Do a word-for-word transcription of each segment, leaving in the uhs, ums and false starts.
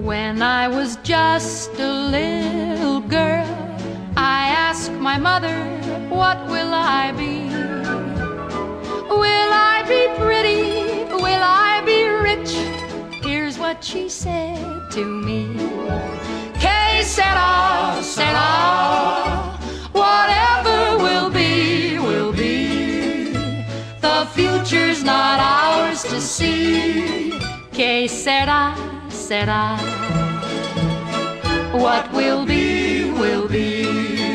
When I was just a little girl, I asked my mother, what will I be? Will I be pretty? Will I be rich? Here's what she said to me. Que sera, sera, whatever will be, will be. The future's not ours to see. Que sera, sera, what will be, will be.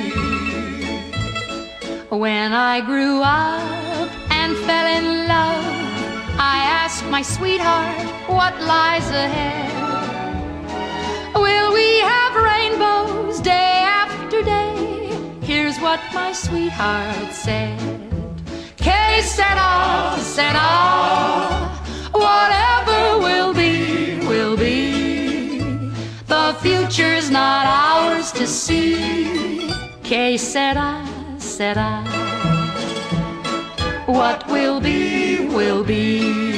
When I grew up and fell in love, I asked my sweetheart, what lies ahead? Will we have rainbows day after day? Here's what my sweetheart said. Que sera, sera, whatever will be, will be. The future's not ours to see. Que sera, sera, what will be, will be.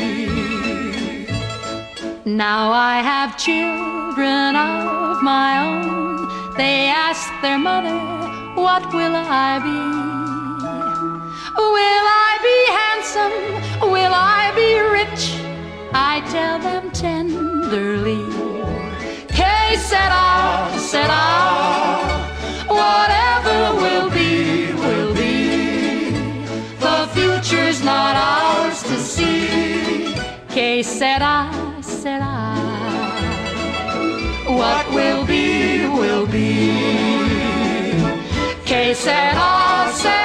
Now I have children of my own. They ask their mother, what will I be? Will I be handsome? Will I be rich? I tell them tenderly. Que sera, sera, whatever will be, will be. The future's not ours to see. Que sera, sera, what will be, will be. Que sera, sera.